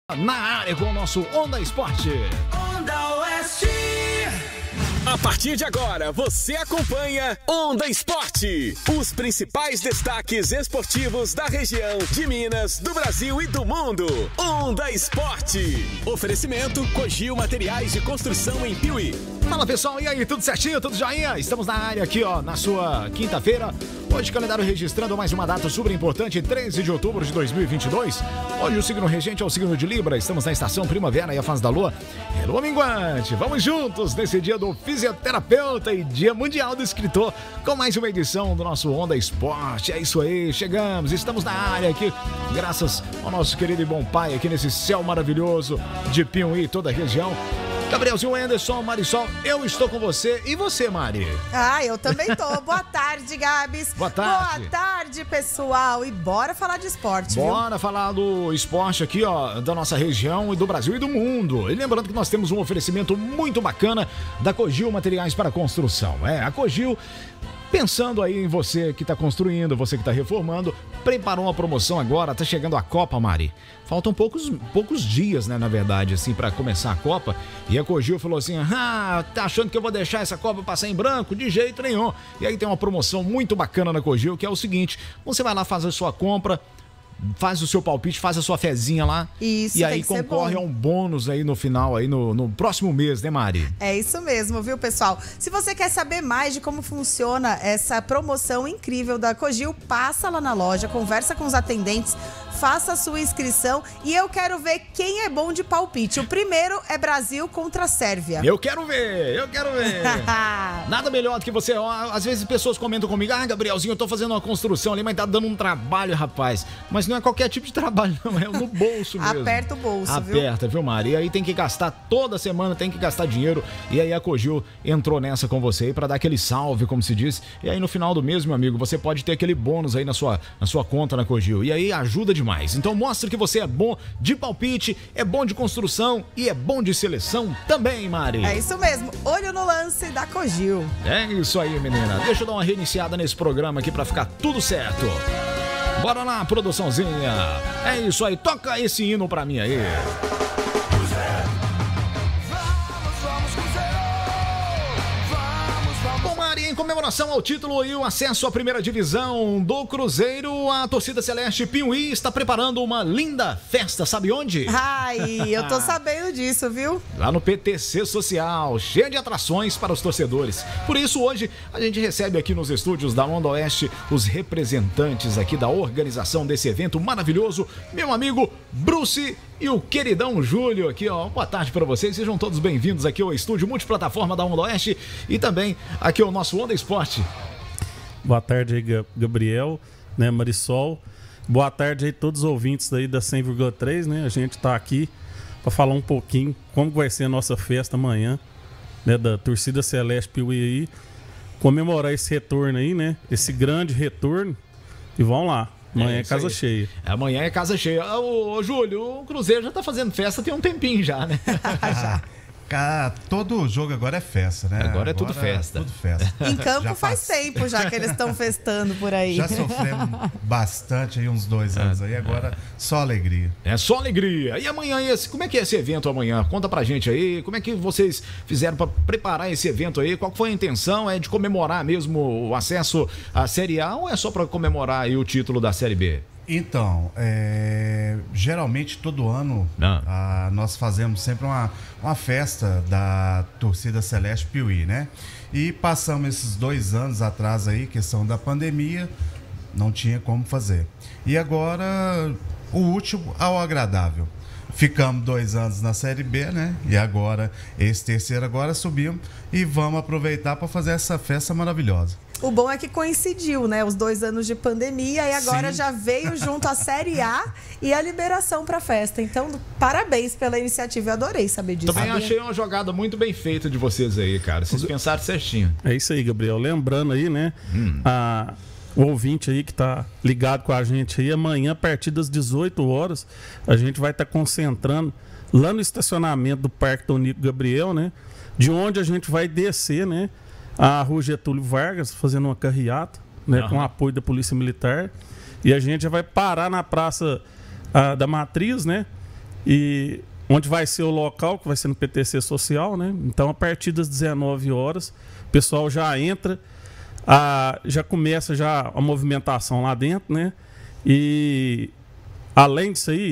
Na área com o nosso Onda Esporte. Onda Oeste. A partir de agora, você acompanha Onda Esporte. Os principais destaques esportivos da região, de Minas, do Brasil e do mundo. Onda Esporte. Oferecimento Cogil Materiais de Construção em Piuí. Fala pessoal, e aí, tudo certinho, tudo joinha? Estamos na área aqui, ó, na sua quinta-feira. Hoje, calendário registrando mais uma data super importante, 13 de outubro de 2022. Hoje o signo regente é o signo de Libra. Estamos na estação primavera e a fase da lua é lua minguante. Vamos juntos nesse dia do fisioterapeuta e dia mundial do escritor com mais uma edição do nosso Onda Esporte. É isso aí, chegamos, estamos na área aqui, graças ao nosso querido e bom pai aqui nesse céu maravilhoso de Piuí, toda a região. Gabrielzinho, Anderson, Marisol, eu estou com você. E você, Mari? Eu também tô. Boa tarde, Gabs. Boa tarde. Boa tarde, pessoal. E bora falar de esporte, Bora falar do esporte aqui, ó, da nossa região e do Brasil e do mundo. E lembrando que nós temos um oferecimento muito bacana da Cogil Materiais para Construção. A Cogil, pensando aí em você que está construindo, você que está reformando, preparou uma promoção agora, tá chegando a Copa, Mari. Faltam poucos dias, né, na verdade, assim, para começar a Copa. E a Cogil falou assim, tá achando que eu vou deixar essa Copa passar em branco? De jeito nenhum. E aí tem uma promoção muito bacana na Cogil, que é o seguinte, você vai lá, faz a sua compra, faz o seu palpite, faz a sua fezinha lá. Isso, e aí concorre a um bônus aí no final, aí no próximo mês, né, Mari? É isso mesmo, viu, pessoal? Se você quer saber mais de como funciona essa promoção incrível da Cogil, passa lá na loja, conversa com os atendentes, faça a sua inscrição e eu quero ver quem é bom de palpite. O primeiro é Brasil contra a Sérvia. Eu quero ver! Nada melhor do que você, às vezes pessoas comentam comigo, Gabrielzinho, eu tô fazendo uma construção ali, mas tá dando um trabalho, rapaz. Mas não é qualquer tipo de trabalho, não, é no bolso mesmo. Aperta o bolso, Aperta, viu, Mari? E aí tem que gastar toda semana, tem que gastar dinheiro. E aí a Cogil entrou nessa com você aí pra dar aquele salve, como se diz. E aí no final do mês, meu amigo, você pode ter aquele bônus aí na sua conta na Cogil. E aí ajuda demais. Então mostra que você é bom de palpite, é bom de construção e é bom de seleção também, Mari. É isso mesmo, olho no lance da Cogil. É isso aí, menina. Deixa eu dar uma reiniciada nesse programa aqui pra ficar tudo certo. Bora lá, produçãozinha. É isso aí, toca esse hino pra mim aí. Em comemoração ao título e o acesso à primeira divisão do Cruzeiro, a torcida Celeste Piuí está preparando uma linda festa, sabe onde? Eu tô sabendo disso, viu? Lá no PTC Social, cheio de atrações para os torcedores. Por isso, hoje, a gente recebe aqui nos estúdios da Onda Oeste os representantes aqui da organização desse evento maravilhoso, meu amigo Bruce e o queridão Júlio aqui, ó. Boa tarde para vocês, sejam todos bem-vindos aqui ao estúdio multiplataforma da Onda Oeste e também aqui ao nosso Onda Esporte. Boa tarde aí, Gabriel, né, Marisol. Boa tarde aí todos os ouvintes aí da 100,3, né? A gente tá aqui para falar um pouquinho como vai ser a nossa festa amanhã, né, da torcida Celeste Piuí aí, comemorar esse retorno aí, né? Esse grande retorno. E vamos lá. Amanhã é casa cheia. Amanhã é casa cheia. Ô, Júlio, o Cruzeiro já tá fazendo festa tem um tempinho já, né? Já. Todo jogo agora é festa, né? Agora é tudo festa. Tudo festa. Em campo faz tempo já que eles estão festando por aí. Já sofremos bastante aí, uns 2 anos aí, agora só alegria. É só alegria. E amanhã, como é que é esse evento amanhã? Conta pra gente aí, como é que vocês fizeram pra preparar esse evento aí? Qual foi a intenção? É de comemorar mesmo o acesso à Série A ou é só pra comemorar aí o título da Série B? Então, geralmente todo ano nós fazemos sempre uma festa da torcida Celeste Piuí, né? E passamos esses 2 anos atrás aí, questão da pandemia, não tinha como fazer. E agora, o último ao agradável. Ficamos 2 anos na Série B, né? E agora, esse terceiro agora subimos e vamos aproveitar para fazer essa festa maravilhosa. O bom é que coincidiu, né? Os 2 anos de pandemia e agora já veio junto a Série A e a liberação para festa. Então, parabéns pela iniciativa. Eu adorei saber disso. Também achei uma jogada muito bem feita de vocês aí, cara. Vocês pensaram certinho. É isso aí, Gabriel. Lembrando aí, né? O ouvinte aí que tá ligado com a gente aí, amanhã, a partir das 18 horas, a gente vai estar concentrando lá no estacionamento do Parque Tonico Gabriel, né? De onde a gente vai descer, né? A Rua Getúlio Vargas, fazendo uma carreata, né, com o apoio da Polícia Militar. E a gente já vai parar na Praça da Matriz, né? E onde vai ser o local, que vai ser no PTC Social, né? Então, a partir das 19 horas, o pessoal já entra, já começa já a movimentação lá dentro, né? E, além disso aí,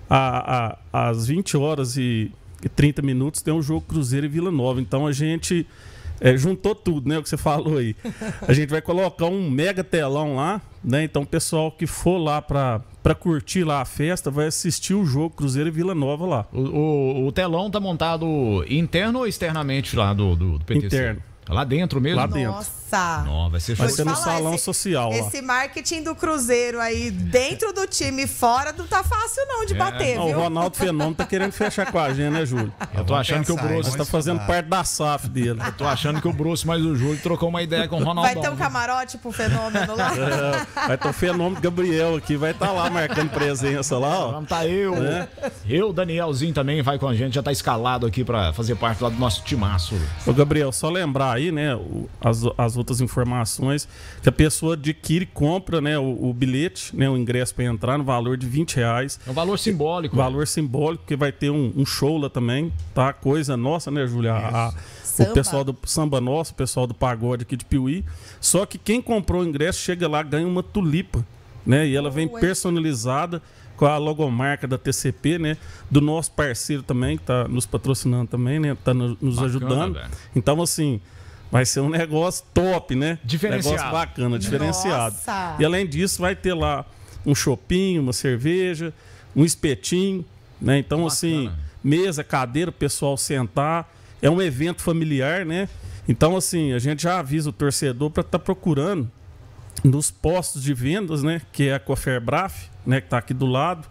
às 20 horas e 30 minutos tem o jogo Cruzeiro e Vila Nova. Então, a gente juntou tudo, né? O que você falou aí. A gente vai colocar um mega telão lá, né? Então, o pessoal que for lá para curtir lá a festa vai assistir o jogo Cruzeiro e Vila Nova lá. O telão tá montado interno ou externamente lá do PTC? Interno. Lá dentro mesmo? Lá dentro. Nossa! Não, vai ser Vai show. ser no salão social lá. Esse marketing do Cruzeiro aí dentro do time e fora não tá fácil não de bater, Não, o viu? Ronaldo Fenômeno tá querendo fechar com a gente, né, Júlio? Eu tô achando que o Bruce Tá fazendo parte da SAF dele. Eu tô achando que o Bruce mais o Júlio trocou uma ideia com o Ronaldo. Vai ter um camarote pro Fenômeno lá? Vai ter o Fenômeno Gabriel aqui, vai estar lá marcando presença lá, ó. Vamos tá eu. Eu, Danielzinho também vai com a gente, já tá escalado aqui pra fazer parte lá do nosso timaço. Ô, Gabriel, só lembrar aí, né, as outras informações, que a pessoa adquire, compra, né, o bilhete, né, o ingresso para entrar no valor de R$20. É um valor simbólico. Valor simbólico, porque vai ter um show lá também, tá? Coisa nossa, né, Júlia? O pessoal do Samba Nosso, o pessoal do Pagode aqui de Piuí. Só que quem comprou o ingresso chega lá, ganha uma tulipa, né? E ela vem personalizada com a logomarca da TCP, né? Do nosso parceiro também, que tá nos patrocinando também, né? Tá nos ajudando. Velho. Então, assim, vai ser um negócio top, né? Diferenciado. Negócio bacana, diferenciado. Nossa! E além disso, vai ter lá um chopinho, uma cerveja, um espetinho, né? Então, assim, mesa, cadeira, o pessoal sentar. É um evento familiar, né? Então, assim, a gente já avisa o torcedor para estar procurando nos postos de vendas, né? Que é a Coferbraf, né? Que tá aqui do lado.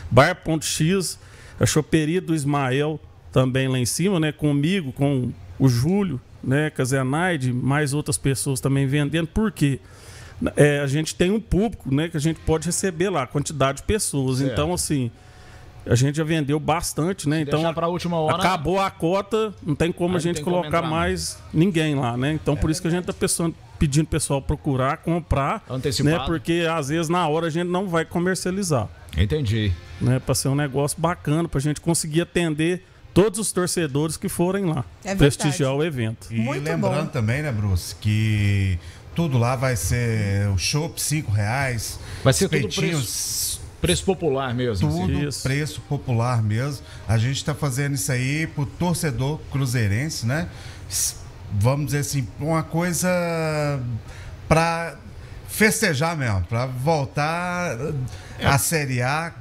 Bar.x, a choperia do Ismael também lá em cima, né? Comigo, com o Júlio, né? Com a Zenaide, mais outras pessoas também vendendo. Por quê? A gente tem um público, né? Que a gente pode receber lá, quantidade de pessoas. Certo. Então, assim, a gente já vendeu bastante, né? Então, Deixar pra última hora. acabou a cota, não tem como a Aí não gente tem como colocar entrar mais ninguém lá, né? Então, por isso que a gente tá pedindo o pessoal procurar, comprar, Antecipado. né? Porque às vezes na hora a gente não vai comercializar, Entendi. né? Para ser um negócio bacana, pra gente conseguir atender todos os torcedores que forem lá, É verdade. prestigiar o evento. E Muito lembrando bom. também, né, Bruce, que tudo lá vai ser o chopp R$5. Vai ser tudo espetinhos, Preço popular mesmo. tudo assim. Isso. preço popular mesmo. A gente está fazendo isso aí pro torcedor cruzeirense, né? Vamos dizer assim, uma coisa para festejar mesmo, para voltar à Série A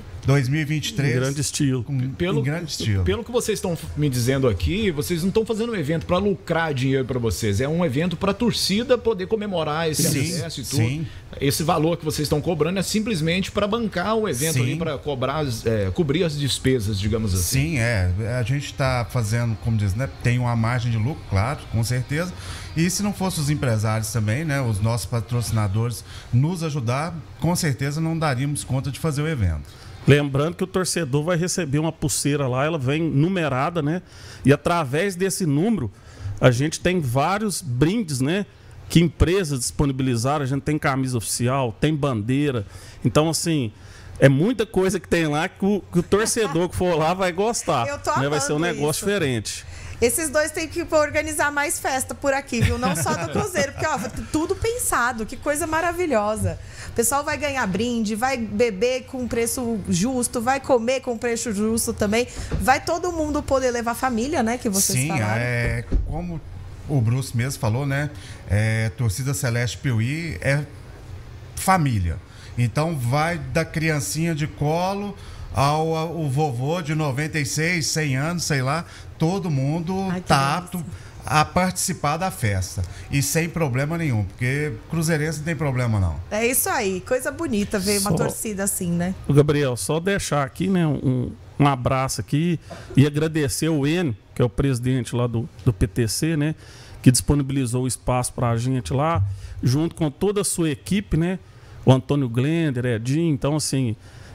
2023 Em grande estilo. em grande estilo. Pelo que vocês estão me dizendo aqui, vocês não estão fazendo um evento para lucrar dinheiro para vocês. É um evento para a torcida poder comemorar esse Sim, sucesso e tudo. sim. Esse valor que vocês estão cobrando é simplesmente para bancar o evento Sim. ali, para cobrir as despesas, digamos assim. Sim, a gente está fazendo, como diz, né? Tem uma margem de lucro, claro, com certeza. E se não fossem os empresários também, né? Os nossos patrocinadores nos ajudar, com certeza não daríamos conta de fazer o evento. Lembrando que o torcedor vai receber uma pulseira lá, ela vem numerada, né? E através desse número, a gente tem vários brindes, né? Que empresas disponibilizaram. A gente tem camisa oficial, tem bandeira. Então, assim, é muita coisa que tem lá que o torcedor que for lá vai gostar. Eu tô né? Vai ser um amando negócio isso. diferente. Esses dois têm que organizar mais festa por aqui, viu? Não só do Cruzeiro, porque, ó, tudo pensado, que coisa maravilhosa. O pessoal vai ganhar brinde, vai beber com preço justo, vai comer com preço justo também. Vai todo mundo poder levar família, né? Que vocês Sim, falaram. como o Bruce mesmo falou, né? Torcida Celeste Piuí é família. Então vai da criancinha de colo ao vovô de 96, 100 anos, sei lá. Todo mundo Ai, que tá apto a participar da festa. E sem problema nenhum, porque cruzeirense não tem problema não. É isso aí, coisa bonita ver uma Só- torcida assim, né? O Gabriel, só deixar aqui, né, um abraço aqui e agradecer o Enio, que é o presidente lá do PTC, né, que disponibilizou o espaço pra gente lá, junto com toda a sua equipe, né, o Antônio Glender, Edinho. Então, assim,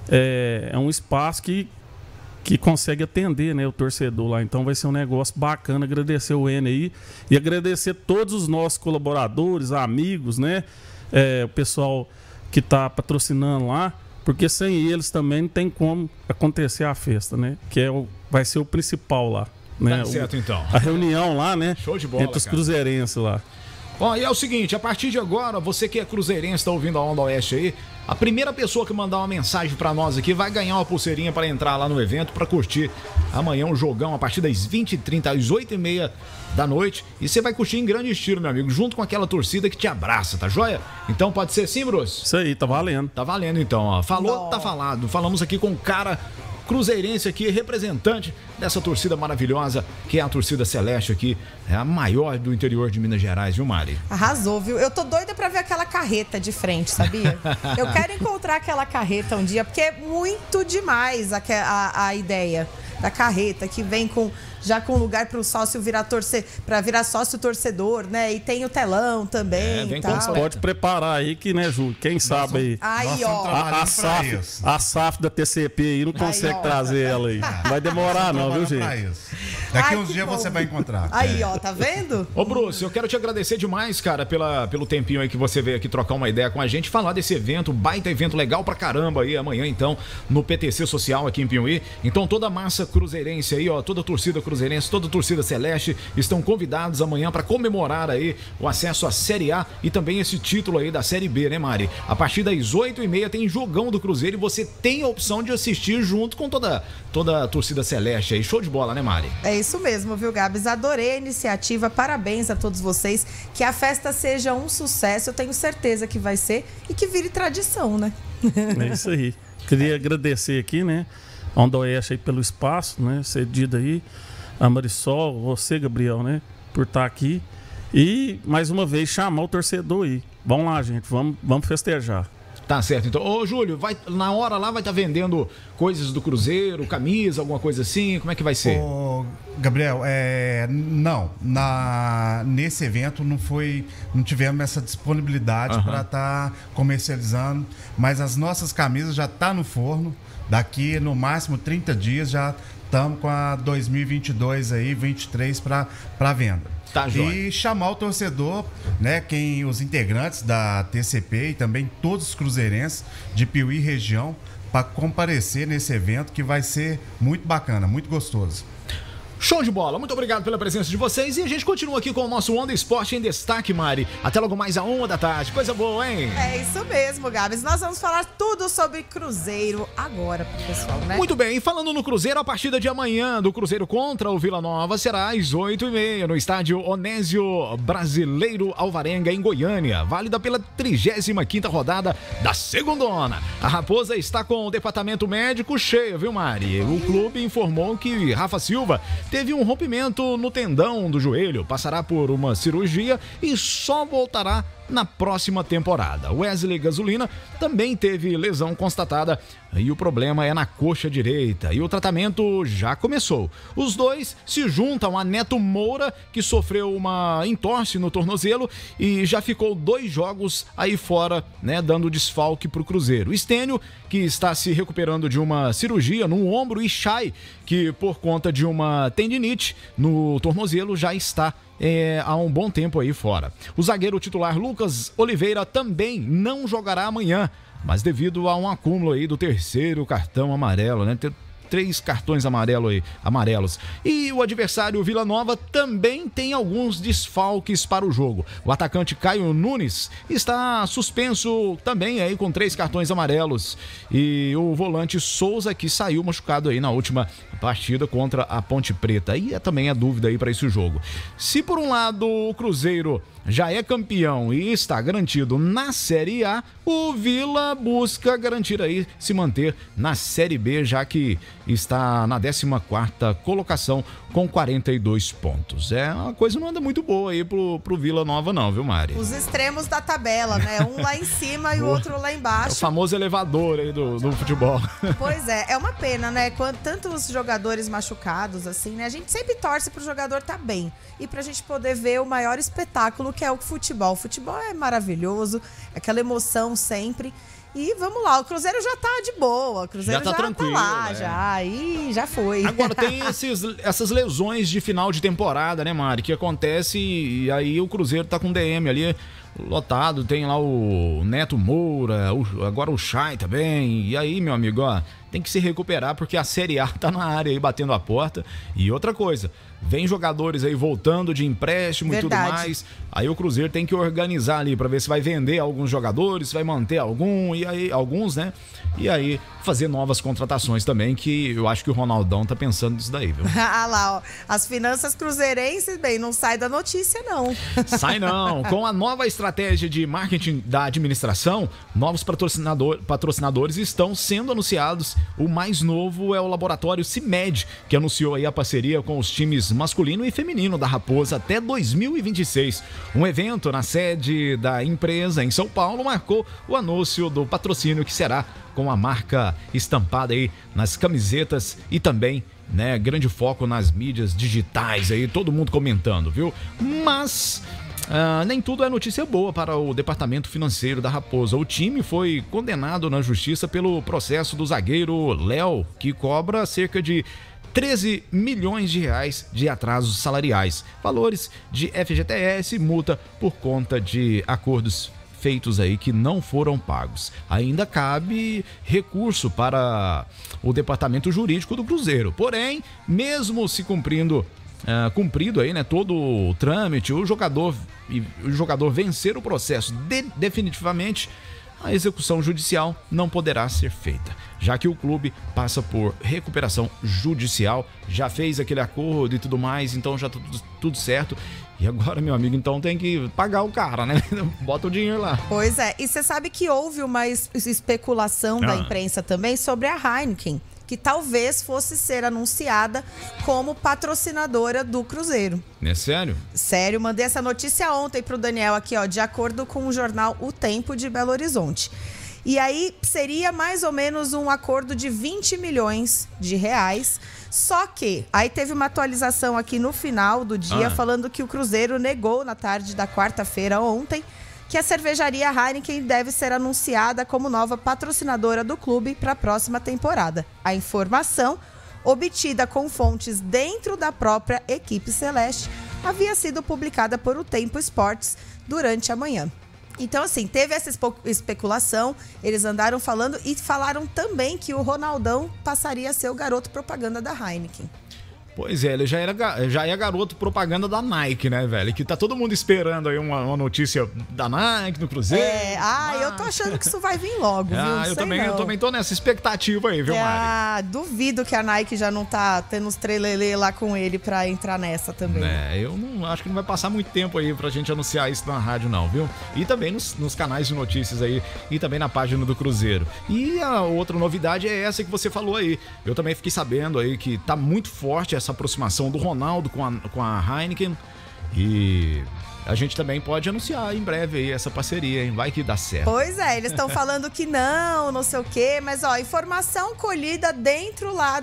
é um espaço que consegue atender, né, o torcedor lá. Então vai ser um negócio bacana. Agradecer o Enio aí e agradecer todos os nossos colaboradores, amigos, né, o pessoal que está patrocinando lá, porque sem eles também não tem como acontecer a festa, né? Que vai ser o principal lá. Né? Tá certo, então. A reunião lá, né? Show de bola, entre os cruzeirenses lá. Ó, e é o seguinte, a partir de agora, você que é cruzeirense, está ouvindo a Onda Oeste aí, a primeira pessoa que mandar uma mensagem pra nós aqui vai ganhar uma pulseirinha para entrar lá no evento, para curtir amanhã um jogão a partir das 20h30 às 8h30 da noite. E você vai curtir em grande estilo, meu amigo, junto com aquela torcida que te abraça, tá joia? Então pode ser sim, Bruce? Isso aí, tá valendo. Tá valendo então, ó. Falou, tá falado. Falamos aqui com o cara cruzeirense aqui, representante dessa torcida maravilhosa, que é a torcida Celeste aqui, é a maior do interior de Minas Gerais, viu, Mari? Arrasou, viu? Eu tô doida pra ver aquela carreta de frente, sabia? Eu quero encontrar aquela carreta um dia, porque é muito demais a ideia da carreta, que vem já com lugar para o sócio para virar sócio torcedor, né? E tem o telão também. Vem tal. com Pode preparar aí que, né, Júlio? Quem sabe aí. Aí, ó. A SAF da TCP aí não consegue trazer ela aí. Vai demorar não, viu, gente? Daqui uns dias você vai encontrar. Aí, ó, tá vendo? Ô, Bruce, eu quero te agradecer demais, cara, pelo tempinho aí que você veio aqui trocar uma ideia com a gente, falar desse evento, baita evento legal pra caramba aí, amanhã então, no PTC Social aqui em Piauí. Então toda a massa cruzeirense aí, ó, toda a torcida cruzeirense, toda a torcida Celeste estão convidados amanhã para comemorar aí o acesso à Série A e também esse título aí da Série B, né, Mari? A partir das 8h30 tem jogão do Cruzeiro e você tem a opção de assistir junto com toda a torcida Celeste aí. Show de bola, né, Mari? É isso mesmo, viu, Gabs? Adorei a iniciativa, parabéns a todos vocês. Que a festa seja um sucesso, eu tenho certeza que vai ser e que vire tradição, né? É isso aí. Queria agradecer aqui, né, a Onda Oeste aí pelo espaço, né, cedido aí, a Marisol, você, Gabriel, né, por estar aqui e, mais uma vez, chamar o torcedor aí. Vamos lá, gente, vamos festejar. Tá certo, então. Ô, Júlio, na hora lá vai estar vendendo coisas do Cruzeiro, camisa, alguma coisa assim? Como é que vai ser? Ô, Gabriel, não. Nesse evento não tivemos essa disponibilidade para estar comercializando, mas as nossas camisas já tá no forno. Daqui, no máximo, 30 dias já estamos com a 2022 aí, 23 para venda. Tá, e chamar o torcedor, né, os integrantes da TCP e também todos os cruzeirenses de Piauí região para comparecer nesse evento que vai ser muito bacana, muito gostoso. Show de bola, muito obrigado pela presença de vocês e a gente continua aqui com o nosso Onda Esporte em Destaque, Mari. Até logo mais à 1h da tarde, coisa boa, hein? É isso mesmo, Gabs. Nós vamos falar tudo sobre Cruzeiro agora pro pessoal, né? Muito bem, e falando no Cruzeiro, a partida de amanhã do Cruzeiro contra o Vila Nova será às 8h30 no estádio Onésio Brasileiro Alvarenga, em Goiânia, válida pela 35ª rodada da segundona. A Raposa está com o departamento médico cheio, viu, Mari? O clube informou que Rafa Silva teve um rompimento no tendão do joelho, passará por uma cirurgia e só voltará na próxima temporada. Wesley Gasolina também teve lesão constatada e o problema é na coxa direita e o tratamento já começou. Os dois se juntam a Neto Moura, que sofreu uma entorse no tornozelo e já ficou 2 jogos aí fora, né, dando desfalque para o Cruzeiro. Estênio, que está se recuperando de uma cirurgia no ombro, e Chay, que por conta de uma tendinite no tornozelo já está há um bom tempo aí fora. O zagueiro titular Lucas Oliveira também não jogará amanhã, mas devido a um acúmulo aí do 3º cartão amarelo, né? 3 cartões amarelos. E o adversário Vila Nova também tem alguns desfalques para o jogo. O atacante Caio Nunes está suspenso também aí com 3 cartões amarelos. E o volante Souza, que saiu machucado aí na última partida contra a Ponte Preta. E também é dúvida aí para esse jogo. Se por um lado o Cruzeiro já é campeão e está garantido na Série A, o Vila busca garantir aí se manter na Série B, já que está na 14ª colocação com 42 pontos. A coisa não anda muito boa aí pro Vila Nova não, viu, Mari? Os extremos da tabela, né? Um lá em cima e o outro lá embaixo. É o famoso elevador aí do futebol. Pois é uma pena, né? Quando tantos jogadores machucados, assim, né? A gente sempre torce pro jogador tá bem e pra gente poder ver o maior espetáculo que é o futebol. O futebol é maravilhoso, aquela emoção sempre. E vamos lá, o Cruzeiro já tá de boa, o Cruzeiro já tá tranquilo, lá, já foi. Agora tem essas lesões de final de temporada, né, Mari, que acontece e aí o Cruzeiro tá com DM ali lotado, tem lá o Neto Moura, agora o Chay também. E aí, meu amigo, ó, tem que se recuperar porque a Série A tá na área aí batendo a porta. E outra coisa, vem jogadores aí voltando de empréstimo. Verdade. E tudo mais. Aí o Cruzeiro tem que organizar ali pra ver se vai vender alguns jogadores, se vai manter alguns, né? E aí fazer novas contratações também, que eu acho que o Ronaldão tá pensando nisso daí, viu? Ah lá, ó, as finanças cruzeirenses, bem, não sai da notícia não. Sai não. Com a nova estratégia de marketing da administração, novos patrocinadores estão sendo anunciados. O mais novo é o laboratório CIMED, que anunciou aí a parceria com os times masculino e feminino da Raposa até 2026. Um evento na sede da empresa em São Paulo marcou o anúncio do patrocínio, que será com a marca estampada aí nas camisetas e também, né, grande foco nas mídias digitais aí, todo mundo comentando, viu? Mas nem tudo é notícia boa para o departamento financeiro da Raposa. O time foi condenado na justiça pelo processo do zagueiro Léo, que cobra cerca de 13 milhões de reais de atrasos salariais, valores de FGTS e multa por conta de acordos feitos aí que não foram pagos. Ainda cabe recurso para o departamento jurídico do Cruzeiro. Porém, mesmo se cumprido aí, né, todo o trâmite, o jogador vencer o processo definitivamente, a execução judicial não poderá ser feita, já que o clube passa por recuperação judicial, já fez aquele acordo e tudo mais, então já tá tudo certo. E agora, meu amigo, então tem que pagar o cara, né? Bota o dinheiro lá. Pois é, e você sabe que houve uma especulação da imprensa também sobre a Heineken, que talvez fosse ser anunciada como patrocinadora do Cruzeiro. É sério? Sério, mandei essa notícia ontem pro Daniel aqui, ó, de acordo com o jornal O Tempo de Belo Horizonte. E aí seria mais ou menos um acordo de 20 milhões de reais. Só que aí teve uma atualização aqui no final do dia falando que o Cruzeiro negou na tarde da quarta-feira ontem que a cervejaria Heineken deve ser anunciada como nova patrocinadora do clube para a próxima temporada. A informação, obtida com fontes dentro da própria equipe celeste, havia sido publicada por O Tempo Esportes durante a manhã. Então, assim, teve essa especulação, eles andaram falando e falaram também que o Ronaldão passaria a ser o garoto propaganda da Heineken. Pois é, ele já é garoto propaganda da Nike, né, velho? Que tá todo mundo esperando aí uma notícia da Nike no Cruzeiro. Eu tô achando que isso vai vir logo, viu? Eu também tô nessa expectativa aí, viu, Mari? Duvido que a Nike já não tá tendo uns trelelê lá com ele pra entrar nessa também. Eu não acho que não vai passar muito tempo aí pra gente anunciar isso na rádio, não, viu? E também nos canais de notícias aí e também na página do Cruzeiro. E a outra novidade é essa que você falou aí. Eu também fiquei sabendo aí que tá muito forte essa aproximação do Ronaldo com a Heineken, e a gente também pode anunciar em breve aí essa parceria, hein? Vai que dá certo. Pois é, eles estão falando que não sei o quê, mas ó, informação colhida dentro lá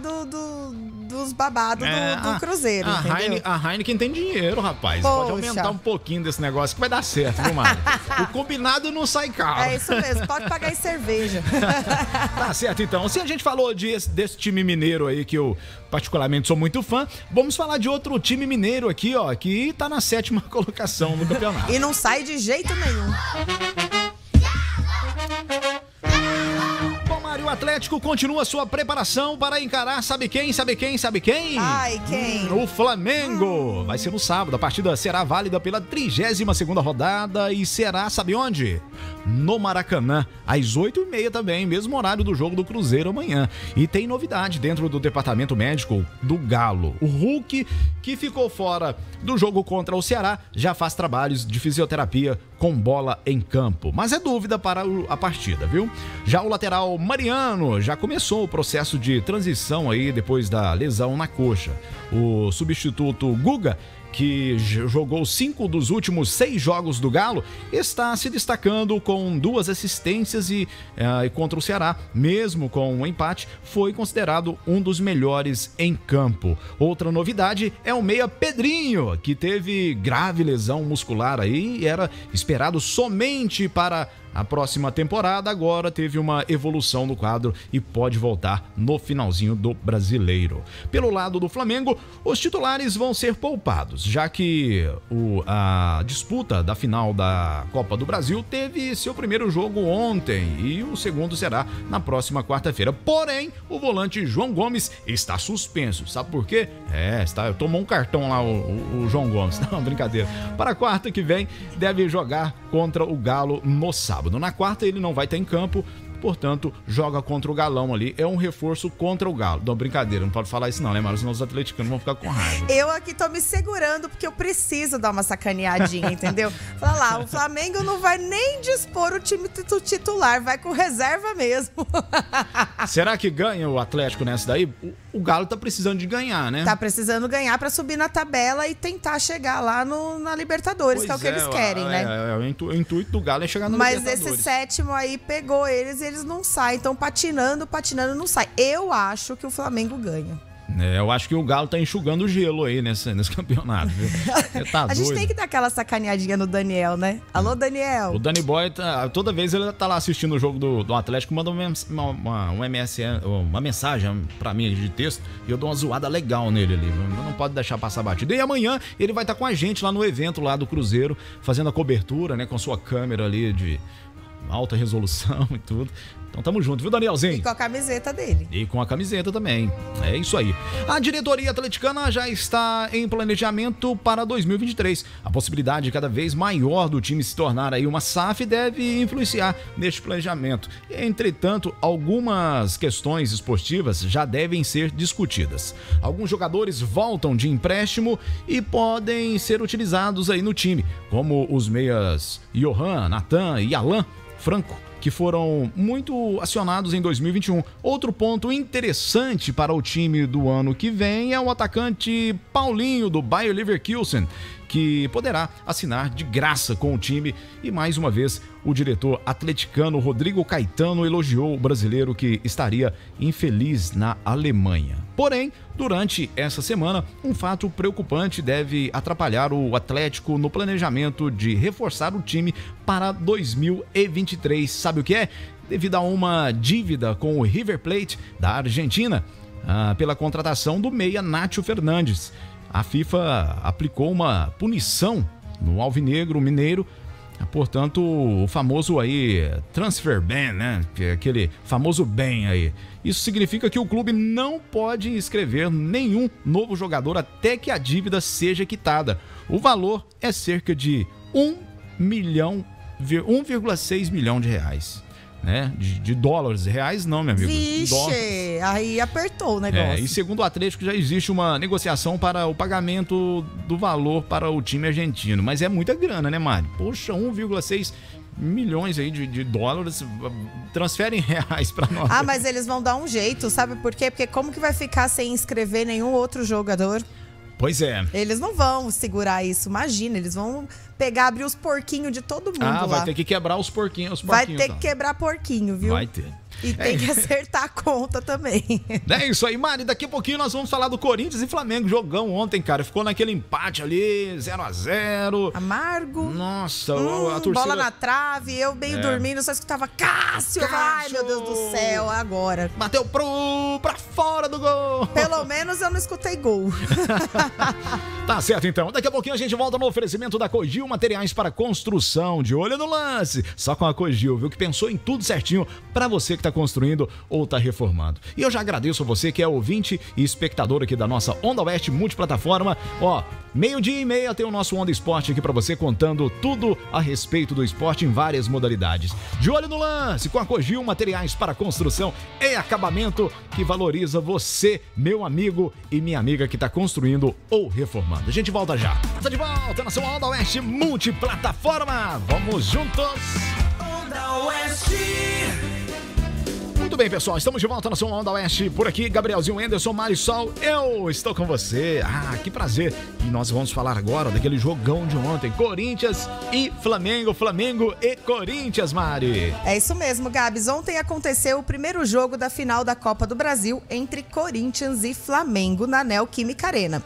dos babados do Cruzeiro, entendeu? A Heineken tem dinheiro, rapaz. Poxa. Pode aumentar um pouquinho desse negócio que vai dar certo, viu, Mari? O combinado não sai caro. É isso mesmo, pode pagar em cerveja. Tá certo, então. Se a gente falou desse time mineiro aí, que eu particularmente sou muito fã, vamos falar de outro time mineiro aqui, ó, que tá na 7ª colocação no campeonato. E não sai de jeito nenhum. O Atlético continua sua preparação para encarar, sabe quem? Ai, quem? O Flamengo. Vai ser no sábado. A partida será válida pela 32ª rodada e será, sabe onde? No Maracanã, às 8h30 também, mesmo horário do jogo do Cruzeiro amanhã. E tem novidade dentro do departamento médico do Galo. O Hulk, que ficou fora do jogo contra o Ceará, já faz trabalhos de fisioterapia com bola em campo. Mas é dúvida para a partida, viu? Já o lateral Mariano já começou o processo de transição aí depois da lesão na coxa. O substituto Guga, que jogou 5 dos últimos 6 jogos do Galo, está se destacando com 2 assistências e contra o Ceará, mesmo com um empate, foi considerado um dos melhores em campo. Outra novidade é o meia Pedrinho, que teve grave lesão muscular aí e era esperado somente para a próxima temporada, agora teve uma evolução no quadro e pode voltar no finalzinho do Brasileiro. Pelo lado do Flamengo, os titulares vão ser poupados, já que a disputa da final da Copa do Brasil teve seu primeiro jogo ontem e o segundo será na próxima quarta-feira. Porém, o volante João Gomes está suspenso. Sabe por quê? Tomou um cartão lá o João Gomes. Não, brincadeira. Para a quarta que vem, deve jogar contra o Galo no sábado. Na quarta, ele não vai estar em campo, portanto, joga contra o Galão ali. É um reforço contra o Galo. Não, brincadeira, não pode falar isso não, né, Mara? Senão os atleticanos vão ficar com raiva. Eu aqui tô me segurando porque eu preciso dar uma sacaneadinha, entendeu? Fala lá, o Flamengo não vai nem dispor o time titular, vai com reserva mesmo. Será que ganha o Atlético nessa daí? O Galo tá precisando de ganhar, né? Tá precisando ganhar pra subir na tabela e tentar chegar lá na Libertadores, que é o que eles querem, né? O intuito do Galo é chegar na Libertadores. Mas esse sétimo aí pegou eles e eles não saem. Então patinando, não sai. Eu acho que o Flamengo ganha. Eu acho que o Galo tá enxugando o gelo aí nesse campeonato, viu? Tá a gente tem que dar aquela sacaneadinha no Daniel, né? Alô, Daniel. O Danny Boy, toda vez ele tá lá assistindo o jogo do Atlético, manda uma mensagem pra mim de texto e eu dou uma zoada legal nele ali. Não pode deixar passar batido. E amanhã ele vai estar com a gente lá no evento lá do Cruzeiro, fazendo a cobertura, né? Com sua câmera ali de alta resolução e tudo. Então tamo junto, viu, Danielzinho? E com a camiseta dele. E com a camiseta também. É isso aí. A diretoria atleticana já está em planejamento para 2023. A possibilidade cada vez maior do time se tornar aí uma SAF deve influenciar neste planejamento. Entretanto, algumas questões esportivas já devem ser discutidas. Alguns jogadores voltam de empréstimo e podem ser utilizados aí no time, como os meias Johan, Natan e Alan Franco, que foram muito acionados em 2021. Outro ponto interessante para o time do ano que vem é o atacante Paulinho, do Bayer Leverkusen, que poderá assinar de graça com o time. E mais uma vez, o diretor atleticano Rodrigo Caetano elogiou o brasileiro que estaria infeliz na Alemanha. Porém, durante essa semana, um fato preocupante deve atrapalhar o Atlético no planejamento de reforçar o time para 2023. Sabe o que é? Devido a uma dívida com o River Plate da Argentina, pela contratação do meia Nacho Fernandes. A FIFA aplicou uma punição no alvinegro mineiro, portanto, o famoso aí transfer ban, né? Que é aquele famoso ban aí. Isso significa que o clube não pode inscrever nenhum novo jogador até que a dívida seja quitada. O valor é cerca de 1,6 milhão de reais. Né? De dólares, reais não, meu amigo. Vixe, aí apertou o negócio. E segundo o Atlético, já existe uma negociação para o pagamento do valor para o time argentino. Mas é muita grana, né, Mário? Poxa, 1,6 milhões aí de dólares, transferem reais para nós. Mas eles vão dar um jeito, sabe por quê? Porque como que vai ficar sem inscrever nenhum outro jogador? Pois é. Eles não vão segurar isso, imagina, eles vão abrir os porquinhos de todo mundo lá. Vai ter que quebrar os porquinhos. Vai ter que quebrar porquinho, viu? Vai ter. E tem que acertar a conta também. É isso aí, Mari. Daqui a pouquinho nós vamos falar do Corinthians e Flamengo. Jogão ontem, cara. Ficou naquele empate ali, 0-0. Amargo. Nossa, a torcida... Bola na trave, eu meio dormindo, só escutava Cássio. Ai, meu Deus do céu, agora. Bateu pra fora do gol. Pelo menos eu não escutei gol. Tá certo, então. Daqui a pouquinho a gente volta no oferecimento da Cogil, materiais para construção. De olho no lance. Só com a Cogil, viu? Que pensou em tudo certinho pra você que tá construindo ou tá reformando. E eu já agradeço a você que é ouvinte e espectador aqui da nossa Onda Oeste multiplataforma. 12:30 tem o nosso Onda Esporte aqui pra você, contando tudo a respeito do esporte em várias modalidades. De olho no lance, com a Cogil, materiais para construção e acabamento que valoriza você, meu amigo e minha amiga que tá construindo ou reformando. A gente volta já. Tá de volta na sua Onda Oeste multiplataforma. Vamos juntos! Onda Oeste. Muito bem, pessoal, estamos de volta na sua Onda Oeste. Por aqui, Gabrielzinho, Anderson, Marisol, eu estou com você. Que prazer. E nós vamos falar agora daquele jogão de ontem, Corinthians e Flamengo, Flamengo e Corinthians, Mari. É isso mesmo, Gabs. Ontem aconteceu o primeiro jogo da final da Copa do Brasil entre Corinthians e Flamengo na Neoquímica Arena.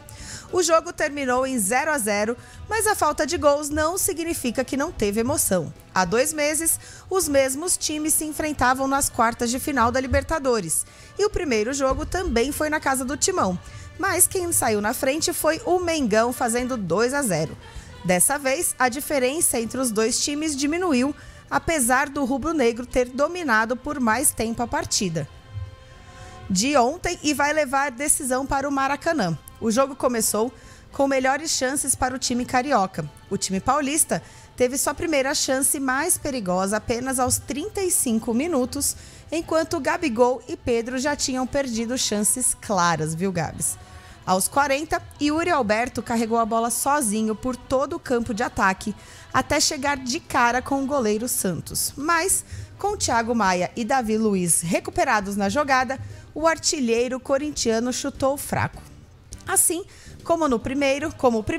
O jogo terminou em 0-0, mas a falta de gols não significa que não teve emoção. Há 2 meses, os mesmos times se enfrentavam nas quartas de final da Libertadores. E o primeiro jogo também foi na casa do Timão. Mas quem saiu na frente foi o Mengão, fazendo 2-0. Dessa vez, a diferença entre os dois times diminuiu, apesar do rubro-negro ter dominado por mais tempo a partida de ontem e vai levar decisão para o Maracanã. O jogo começou com melhores chances para o time carioca. O time paulista teve sua primeira chance mais perigosa apenas aos 35 minutos, enquanto Gabigol e Pedro já tinham perdido chances claras, viu, Gabs? Aos 40, Yuri Alberto carregou a bola sozinho por todo o campo de ataque, até chegar de cara com o goleiro Santos. Mas, com Thiago Maia e Davi Luiz recuperados na jogada, o artilheiro corintiano chutou fraco. Assim, como o primeiro,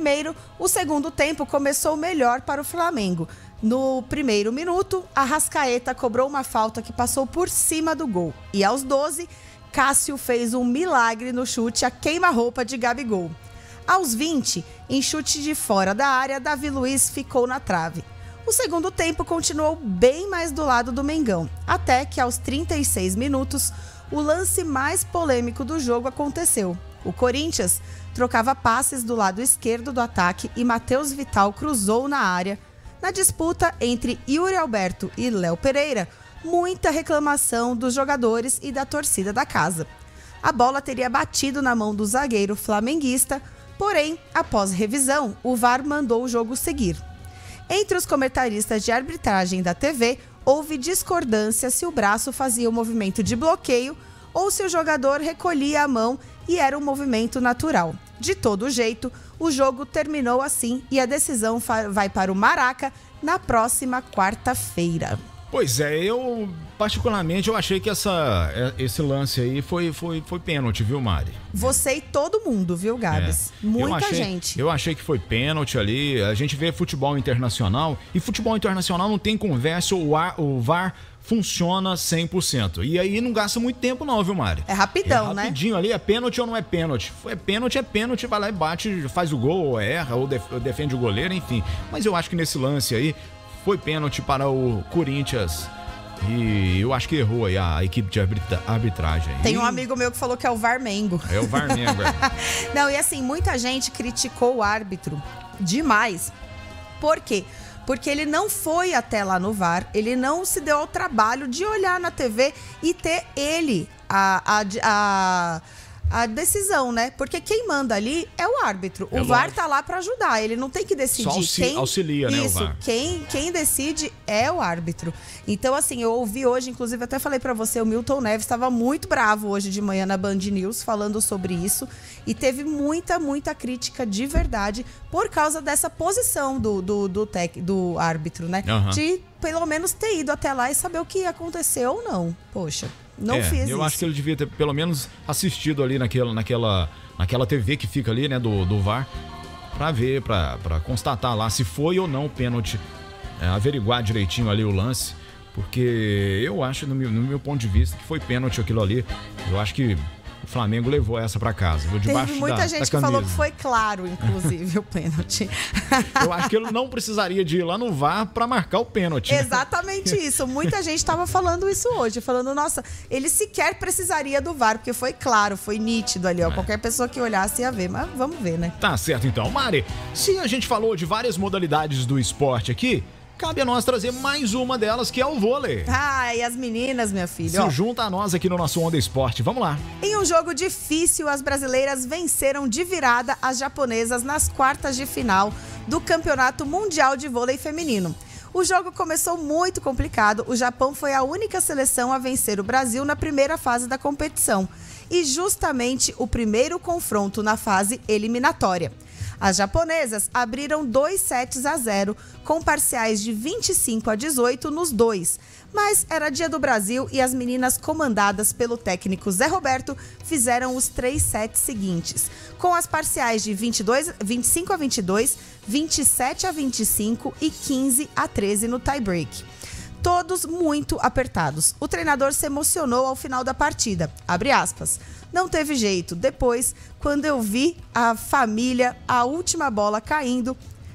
o segundo tempo começou melhor para o Flamengo. No primeiro minuto, Arrascaeta cobrou uma falta que passou por cima do gol. E aos 12, Cássio fez um milagre no chute a queima-roupa de Gabigol. Aos 20, em chute de fora da área, Davi Luiz ficou na trave. O segundo tempo continuou bem mais do lado do Mengão, até que aos 36 minutos, o lance mais polêmico do jogo aconteceu. O Corinthians trocava passes do lado esquerdo do ataque e Matheus Vital cruzou na área. Na disputa entre Yuri Alberto e Léo Pereira, muita reclamação dos jogadores e da torcida da casa. A bola teria batido na mão do zagueiro flamenguista, porém, após revisão, o VAR mandou o jogo seguir. Entre os comentaristas de arbitragem da TV, houve discordância se o braço fazia o movimento de bloqueio ou se o jogador recolhia a mão e era um movimento natural. De todo jeito, o jogo terminou assim e a decisão vai para o Maraca na próxima quarta-feira. Pois é, eu particularmente eu achei que esse lance aí foi pênalti, viu, Mari? Você e todo mundo, viu, Gabs? Muita gente. Eu achei que foi pênalti ali. A gente vê futebol internacional e futebol internacional não tem conversa, o VAR funciona 100%. E aí não gasta muito tempo não, viu, Mari? É rapidão, né? Rapidinho ali, é pênalti ou não é pênalti? É pênalti, vai lá e bate, faz o gol, ou erra, ou defende o goleiro, enfim. Mas eu acho que nesse lance aí foi pênalti para o Corinthians e eu acho que errou aí a equipe de arbitragem. Tem um amigo meu que falou que é o VAR-Mengo. É o VAR-Mengo. Não, e assim, muita gente criticou o árbitro demais. Por quê? Porque ele não foi até lá no VAR, ele não se deu ao trabalho de olhar na TV e ter ele a decisão, né? Porque quem manda ali é o árbitro. O VAR tá lá pra ajudar, ele não tem que decidir. Só auxilia, né, o VAR. Quem decide é o árbitro. Então, assim, eu ouvi hoje, inclusive até falei pra você, o Milton Neves estava muito bravo hoje de manhã na Band News falando sobre isso e teve muita crítica de verdade por causa dessa posição do árbitro, né? Uhum. De pelo menos ter ido até lá e saber o que aconteceu ou não. Poxa. Não fiz isso. Eu acho que ele devia ter pelo menos assistido ali naquela TV que fica ali, né, do VAR, pra ver, pra constatar lá se foi ou não o pênalti, averiguar direitinho ali o lance, porque eu acho, no meu ponto de vista, que foi pênalti aquilo ali. Eu acho que o Flamengo levou essa pra casa, viu? Teve muita gente que falou que foi claro, inclusive, o pênalti. Eu acho que ele não precisaria de ir lá no VAR pra marcar o pênalti. Exatamente isso. Muita gente tava falando isso hoje, falando, nossa, ele sequer precisaria do VAR, porque foi claro, foi nítido ali, ó. Qualquer pessoa que olhasse ia ver, mas vamos ver, né? Tá certo, então. Mari, se a gente falou de várias modalidades do esporte aqui, cabe a nós trazer mais uma delas, que é o vôlei. Ah, e as meninas, minha filha. Se junta a nós aqui no nosso Onda Esporte. Vamos lá. Em um jogo difícil, as brasileiras venceram de virada as japonesas nas quartas de final do Campeonato Mundial de Vôlei Feminino. O jogo começou muito complicado. O Japão foi a única seleção a vencer o Brasil na primeira fase da competição. E justamente o primeiro confronto na fase eliminatória. As japonesas abriram 2-0, com parciais de 25-18 nos dois. Mas era dia do Brasil e as meninas comandadas pelo técnico Zé Roberto fizeram os 3 sets seguintes, com as parciais de 25-22, 27-25 e 15-13 no tie-break. todos muito apertados. O treinador se emocionou ao final da partida. Abre aspas. Não teve jeito. Depois, quando eu vi a família, a última bola caindo,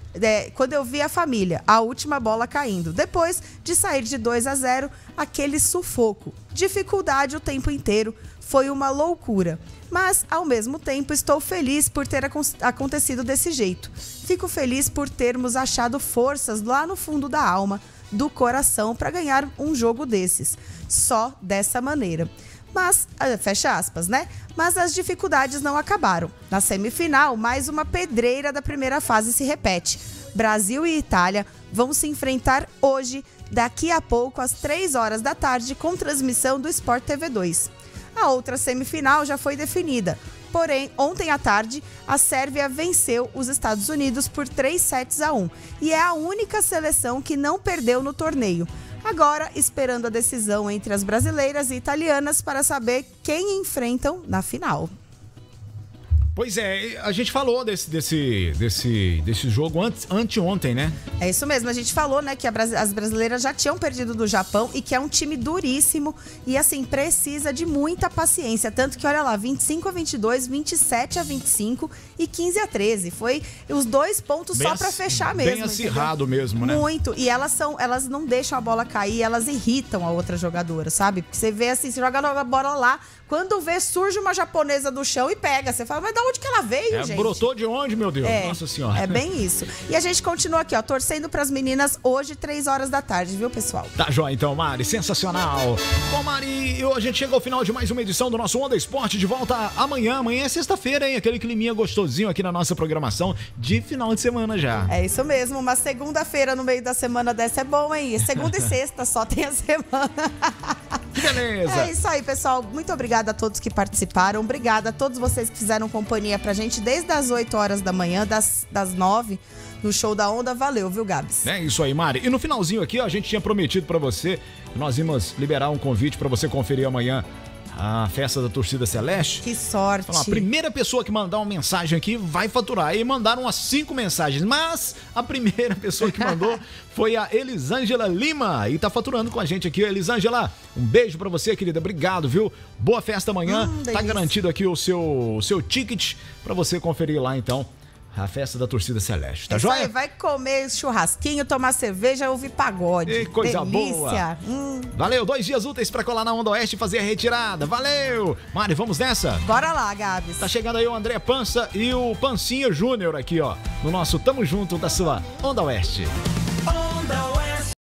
depois de sair de 2-0, aquele sufoco, dificuldade o tempo inteiro, foi uma loucura. Mas, ao mesmo tempo, estou feliz por ter acontecido desse jeito. Fico feliz por termos achado forças lá no fundo da alma, do coração, para ganhar um jogo desses. Só dessa maneira. Mas, fecha aspas, né? Mas as dificuldades não acabaram. Na semifinal, mais uma pedreira da primeira fase se repete. Brasil e Itália vão se enfrentar hoje, daqui a pouco, às 3 horas da tarde, com transmissão do Sport TV 2. A outra semifinal já foi definida. Porém, ontem à tarde, a Sérvia venceu os Estados Unidos por 3-1 e é a única seleção que não perdeu no torneio. Agora, esperando a decisão entre as brasileiras e italianas para saber quem enfrentam na final. Pois é, a gente falou desse jogo anteontem, né? É isso mesmo, a gente falou, né, que as brasileiras já tinham perdido do Japão e que é um time duríssimo e, assim, precisa de muita paciência. Tanto que, olha lá, 25-22, 27-25 e 15-13. Foi os 2 pontos bem só pra fechar mesmo. Bem acirrado mesmo, né? Muito. E elas não deixam a bola cair, elas irritam a outra jogadora, sabe? Porque você vê assim, você joga a bola lá, quando vê, surge uma japonesa do chão e pega. Você fala, mas da onde que ela veio, gente? Brotou de onde, meu Deus? Nossa Senhora. É bem isso. E a gente continua aqui, ó, torcendo pras meninas hoje, 3 horas da tarde, viu, pessoal? Tá joia, então, Mari. Sensacional. Bom, Mari, a gente chega ao final de mais uma edição do nosso Onda Esporte. De volta amanhã. Amanhã é sexta-feira, hein? Aquele climinha gostosinho aqui na nossa programação de final de semana já. É isso mesmo. Uma segunda-feira no meio da semana dessa é bom, hein? Segunda e sexta só tem a semana. Que beleza. É isso aí, pessoal. Muito obrigada a todos que participaram. Obrigada a todos vocês que fizeram companhia pra gente desde as 8 horas da manhã, das 9 no Show da Onda. Valeu, viu, Gabs? É isso aí, Mari. E no finalzinho aqui, ó, a gente tinha prometido pra você que nós íamos liberar um convite pra você conferir amanhã a festa da Torcida Celeste. Que sorte. Então, a primeira pessoa que mandar uma mensagem aqui vai faturar. E mandaram umas 5 mensagens, mas a primeira pessoa que mandou foi a Elisângela Lima e tá faturando com a gente aqui. Elisângela, um beijo pra você, querida. Obrigado, viu? Boa festa amanhã. Tá garantido aqui o seu ticket pra você conferir lá, então, a festa da Torcida Celeste, tá joia? Vai comer churrasquinho, tomar cerveja, ouvir pagode. E coisa delícia. Boa. Valeu, 2 dias úteis pra colar na Onda Oeste e fazer a retirada. Valeu. Mari, vamos nessa? Bora lá, Gabs. Tá chegando aí o André Pança e o Pancinha Júnior aqui, ó, no nosso Tamo Junto da sua Onda Oeste.